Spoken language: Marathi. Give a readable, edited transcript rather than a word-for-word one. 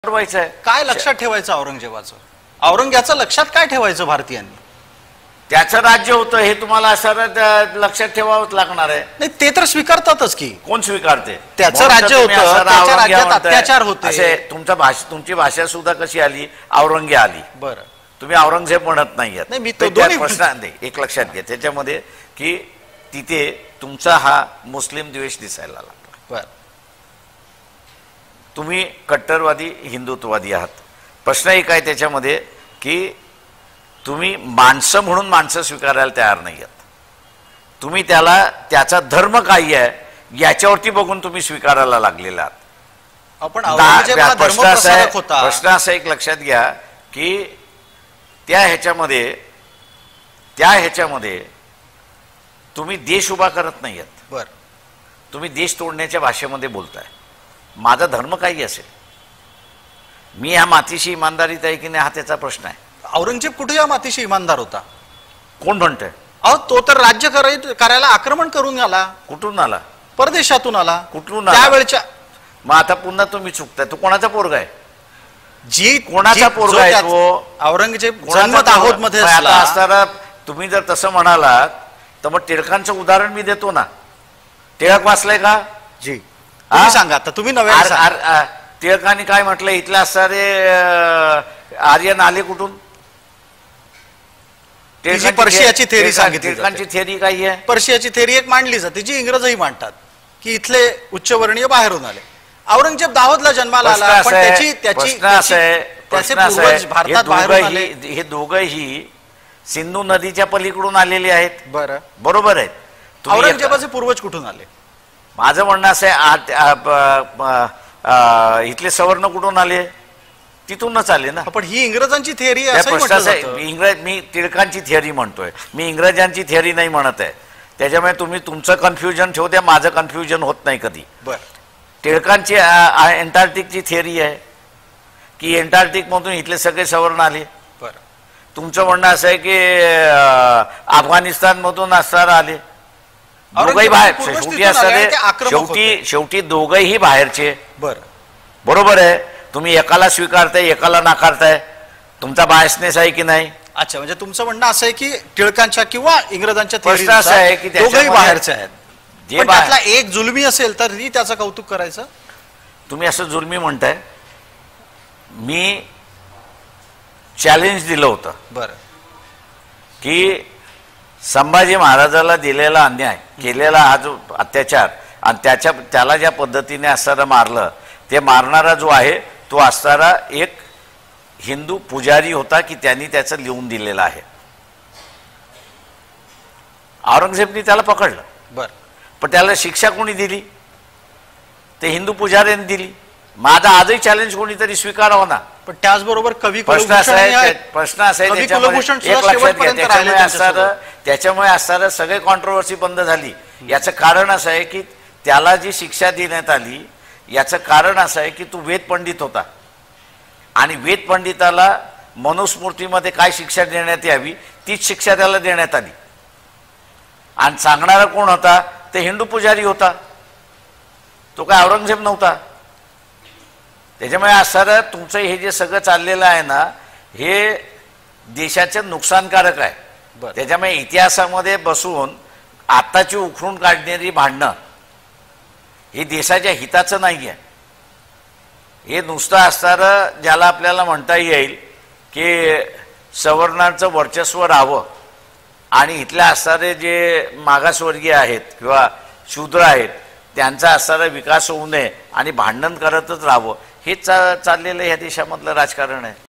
ठरवायचं आहे काय लक्षात ठेवायचं औरंगजेबाचं? औरंग्याचं लक्षात काय ठेवायचं भारतीयांनी? त्याचं राज्य होतं हे तुम्हाला असं लक्षात ठेवावंच लागणार आहे. नाही ते तर स्वीकारतातच की. कोण स्वीकारते? त्याचं राज्य होतं, त्याच्या राज्यात अत्याचार होते. असे तुमची भाषा सुद्धा कशी आली? औरंगे आली. बरं, तुम्ही औरंगजेब म्हणत नाहीयेत. नाही मी तो दोन्ही प्रश्न नाही. एक लक्षात घ्या त्याच्यामध्ये की तिथे तुमचा हा मुस्लिम द्वेष दिसायला लागला. बरं, तुम्ही कट्टरवादी हिंदुत्ववादी आहात. प्रश्न एक आहे त्याच्यामध्ये की तुम्ही माणसं म्हणून माणसं स्वीकारायला तयार नाही आहात. तुम्ही त्याचा धर्म काय आहे याच्यावरती बघून तुम्ही स्वीकारायला लागलेला आहात. आपण औरंगजेबाला धर्मप्रसारक होता. प्रश्न असा एक लक्षात घ्या की त्या ह्याच्यामध्ये तुम्ही देश उभा करत नाही आहात. बरं, तुम्ही देश तोडण्याच्या भाषेमध्ये बोलताय. माझा धर्म काही असेल, मी ह्या मातीशी इमानदारीत आहे की नाही हा त्याचा प्रश्न आहे. औरंगजेब कुठे या मातीशी इमानदार होता? कोण म्हणतंय? अहो तो तर राज्य करायला आक्रमण करून आला. कुठून आला? परदेशातून आला. कुठून आला? त्यावेळच्या. मग आता पुन्हा तुम्ही चुकताय. तो कोणाचा पोरगा आहे? जी कोणाचा पोरगा आहे तो? औरंगजेब जन्मत आहोत मध्ये असताना तुम्ही जर तसं म्हणालात तर मग टिळकांचं उदाहरण मी देतो ना. टिळक वाचलंय का? जी तुम्ही सांगा आता. तुम्ही नव्या टिळकांनी काय म्हटलं? इथले असणारे आर्यन आले कुठून? पर्शियाची थेअरी सांगितली. टिळकांची थेअरी काय आहे? पर्शियाची थेअरी एक मांडली जाते जी इंग्रजही मांडतात की इथले उच्चवर्णीय बाहेरून आले. औरंगजेब दाहोदला जन्माला आला पण भारतात बाहेरून आले. हे दोघंही सिंधू नदीच्या पलीकडून आलेले आहेत. बरं, बरोबर आहे. औरंगजेबाचे पूर्वज कुठून आले? माझं म्हणणं असं आहे इथले सवर्ण कुठून आले? तिथूनच आले ना. पण ही इंग्रजांची थेअरी मी टिळकांची थेअरी म्हणतोय. मी इंग्रजांची थेअरी नाही म्हणत आहे. त्याच्यामुळे तुम्ही तुमचं कन्फ्युजन ठेवू द्या, माझं कन्फ्युजन होत नाही कधी. बरं, टिळकांची अँटार्क्टिकची थेअरी आहे की अँटार्क्टिक मधून इथले सगळे सवर्ण आले. बरं, तुमचं म्हणणं असं आहे की अफगाणिस्तान मधून असणारा आले. दोघंही बाहेर शेवटी दोघंही बाहेरचे. बरं, बरोबर आहे. तुम्ही एकाला स्वीकारताय एकाला नाकारताय. तुमचा बायसनेस आहे की नाही? अच्छा, म्हणजे तुमचं म्हणणं असं आहे की टिळकांच्या किंवा इंग्रजांच्या प्रश्न असा आहे की दोघंही बाहेरचे आहेत. जे त्यातला एक जुलमी असेल तर त्याचं कौतुक करायचं. तुम्ही असं जुलमी म्हणताय. मी चॅलेंज दिलं होतं. बरं, की संभाजी महाराजाला दिलेला अन्याय, केलेला हा जो अत्याचार आणि त्याला ज्या पद्धतीने असणारा मारलं, ते मारणारा जो आहे तो असणारा एक हिंदू पुजारी होता की त्यांनी त्याचं लिहून दिलेलं आहे. औरंगजेबनी त्याला पकडलं. बरं, पण त्याला शिक्षा कोणी दिली? ते हिंदू पुजाऱ्यांनी दिली. माझा आजही चॅलेंज कोणीतरी स्वीकारावं ना. पण त्याचबरोबर कवी प्रश्न असा आहे त्याच्यामुळे असणारं सगळे कॉन्ट्रोवर्सी बंद झाली. याचं कारण असं आहे की त्याला जी शिक्षा देण्यात आली याचं कारण असं आहे की तो वेद पंडित होता आणि वेद पंडिताला मनुस्मृतीमध्ये काय शिक्षा देण्यात यावी तीच शिक्षा त्याला देण्यात आली. आणि सांगणारा कोण होता? ते हिंदू पुजारी होता. तो काय औरंगजेब नव्हता. त्याच्यामुळे असणारं तुमचं हे जे सगळं चाललेलं आहे ना हे देशाचं नुकसानकारक आहे. त्याच्यामुळे इतिहासामध्ये बसून आताची उखडून काढणारी भांडणं हे देशाच्या हिताचं नाही आहे. हे नुसतं असणारं ज्याला आपल्याला म्हणता येईल की सवर्णांचं वर्चस्व राहावं आणि इथल्या असणारे जे मागासवर्गीय आहेत किंवा शूद्र आहेत त्यांचा असणारा विकास होऊ नये आणि भांडण करतच राहावं हेच चाललेलं ह्या देशामधलं राजकारण आहे.